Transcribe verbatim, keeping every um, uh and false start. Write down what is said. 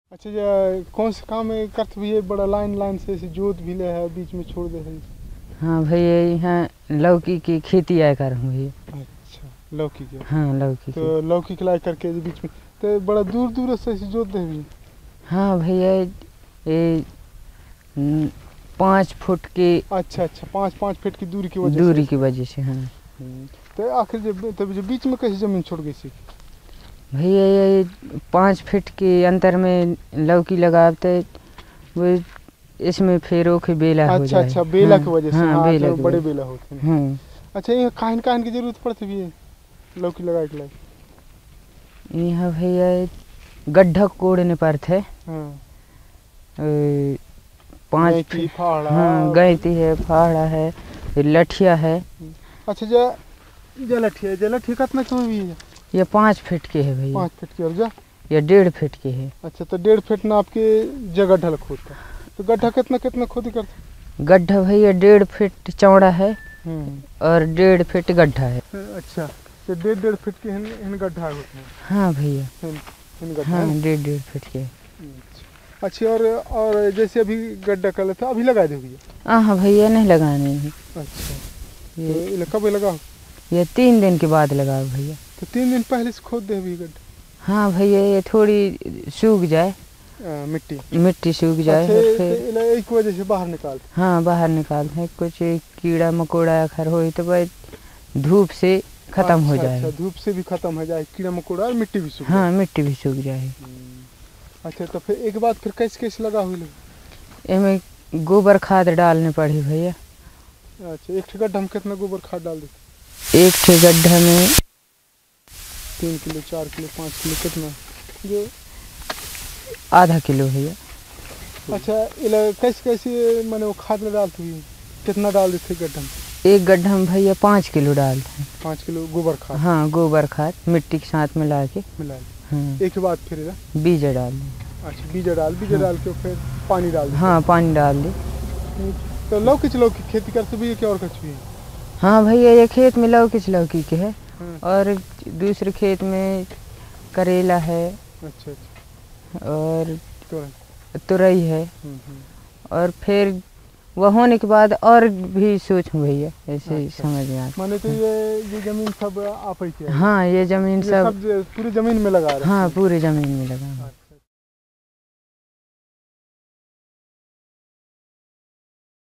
अच्छा ये कौन से काम में करते भी बड़ा लाइन लाइन से जोत भी ले है बीच में छोड़ दे है। हाँ भैया यहाँ लौकी की खेती आया कर हूँ भैया। अच्छा लौकी की। हाँ लौकी तो की। लौकी खिलाई करके बीच में तो बड़ा दूर दूर से जोत दे भी। हाँ भैया ये पाँच फुट की। अच्छा अच्छा पाँच पाँच फीट की दूरी की वजह दूरी से की वजह से हाँ। तो आखिर जब तब जो बीच में कैसे ज़मीन छोड़ गई सी भैया ये पाँच फीट के अंतर में लौकी लगाते वो इसमें फेरों के बेला हो जाए। अच्छा अच्छा बेला हाँ, की वजह से। हाँ, हाँ बेला तो बड़े बेला होते हैं। हाँ। अच्छा ये काहन काहन की जरूरत पड़ती भी है लौकी लगाए के लिए। यहाँ भैया गड्ढा कोड़ने पड़ते है। हाँ पाँच गैंती फाड़ा। हाँ गैंती है फाड़ा है लठिया है। अच्छा जो जो लठिया जो लठिया कितना कम भी है। ये पाँच फीट के है भैया। पाँच फीट की और जा ये डेढ़ फीट के है। अच्छा तो डेढ़ फीट ना आपके जगह ढल खोदता तो गड्ढा कितना कितना खोदी करता। गड्ढा भैया डेढ़ फीट चौड़ा है और डेढ़ फीट गड्ढा है। अच्छा तो डेढ़ डेढ़ फीट के इन, इन गड्ढा होते हैं। हाँ भैया इन, इन गड्ढा हाँ डेढ़ डेढ़ फीट के। अच्छा और और जैसे अभी गड्ढा कर लेता अभी लगा दे भैया। हाँ भैया नहीं लगाने हैं। अच्छा ये तो कब लगा। ये तीन दिन के बाद लगा भैया। तो तीन दिन पहले से खोद दे अभी गड्ढा। हाँ भैया ये थोड़ी सूख जाए आ, मिट्टी मिट्टी सूख जाए। अच्छा, फिर एक वजह से बाहर निकाल। हाँ बाहर निकालते हैं कुछ कीड़ा मकोड़ा अखर हो तो भाई धूप से खत्म अच्छा, हो जाए। अच्छा धूप से भी खत्म हो जाए कीड़ा मकोड़ा और मिट्टी भी सूख। हाँ मिट्टी भी सूख जाए। अच्छा तो फिर एक बात फिर कैसे कैसे लगा हुई इसमें गोबर खाद डालने पड़ी भैया। अच्छा एक गड्ढा में कितना गोबर खाद डाल देते। एक ठे गड्ढा में तीन किलो चार किलो पाँच किलो कितना जो आधा किलो भैया। अच्छा इला कैसे कैसे मैंने वो खाद में डालती हुई कितना डाल देते गड्ढा में। एक गड्ढा में भैया पाँच किलो डालते हैं। पाँच किलो गोबर खाद। हाँ गोबर खाद मिट्टी के साथ मिला के मिला हाँ। एक के बाद फिर बीजा डाल दें। अच्छा बीजा डाल बीजा हाँ। डाल के फिर पानी डाल दें। हाँ पानी डाल दे। तो लौकी लौकी खेती करते भी है क्या और कुछ भी है। हाँ भैया ये खेत में लौकी लौकी के है। हाँ। और दूसरे खेत में करेला है। अच्छा अच्छा और तुरई है। और फिर वह होने के बाद और भी सोचूं भैया ऐसे अच्छा। समझ में आता। माने तो ये ये जमीन सब आप ही की है। हाँ ये जमीन सब, सब पूरी जमीन में लगा रहे। हाँ पूरी जमीन में लगा।